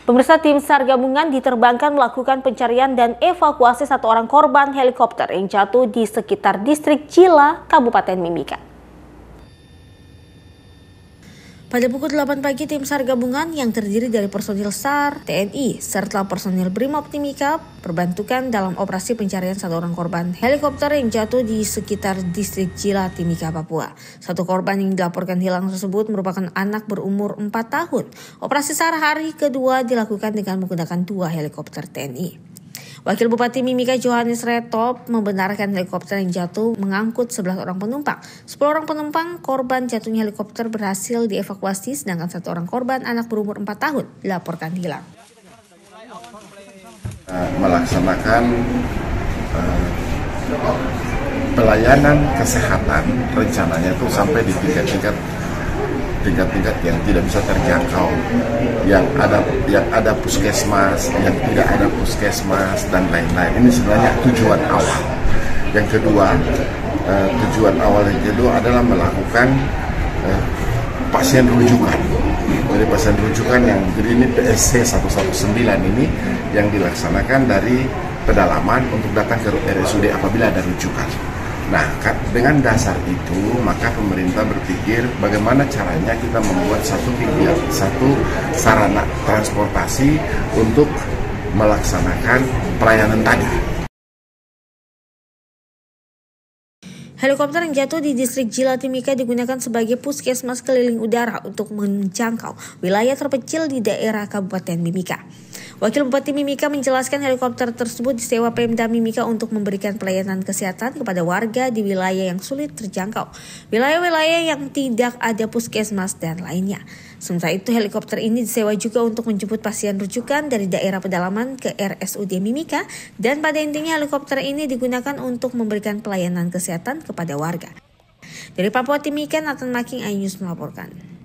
Pemirsa, tim SAR gabungan diterbangkan melakukan pencarian dan evakuasi satu orang korban helikopter yang jatuh di sekitar distrik Jila, Kabupaten Mimika. Pada pukul 8 pagi, tim SAR gabungan yang terdiri dari personil SAR, TNI, serta personil Brimob Timika berbantukan dalam operasi pencarian satu orang korban helikopter yang jatuh di sekitar distrik Jila, Timika, Papua. Satu korban yang dilaporkan hilang tersebut merupakan anak berumur 4 tahun. Operasi SAR hari kedua dilakukan dengan menggunakan 2 helikopter TNI. Wakil Bupati Mimika Johannes Retop membenarkan helikopter yang jatuh mengangkut 11 orang penumpang. 10 orang penumpang korban jatuhnya helikopter berhasil dievakuasi, sedangkan 1 orang korban anak berumur 4 tahun dilaporkan hilang. Melaksanakan pelayanan kesehatan rencananya itu sampai di tingkat-tingkat yang tidak bisa terjangkau, yang ada puskesmas, yang tidak ada puskesmas, dan lain-lain. Ini sebenarnya tujuan awal. Yang kedua, tujuan awal yang kedua adalah melakukan pasien rujukan. Dari pasien rujukan yang jadi ini PSC 119 ini yang dilaksanakan dari pedalaman untuk datang ke RSUD apabila ada rujukan. Nah, dengan dasar itu, maka pemerintah berpikir bagaimana caranya kita membuat satu sarana transportasi untuk melaksanakan pelayanan tadi. Helikopter yang jatuh di distrik Jila Timika digunakan sebagai puskesmas keliling udara untuk menjangkau wilayah terpencil di daerah Kabupaten Mimika. Wakil Bupati Mimika menjelaskan helikopter tersebut disewa Pemda Mimika untuk memberikan pelayanan kesehatan kepada warga di wilayah yang sulit terjangkau, wilayah-wilayah yang tidak ada puskesmas dan lainnya. Sementara itu, helikopter ini disewa juga untuk menjemput pasien rujukan dari daerah pedalaman ke RSUD Mimika, dan pada intinya helikopter ini digunakan untuk memberikan pelayanan kesehatan kepada warga. Dari Papua Timika, Nathan Making, iNews melaporkan.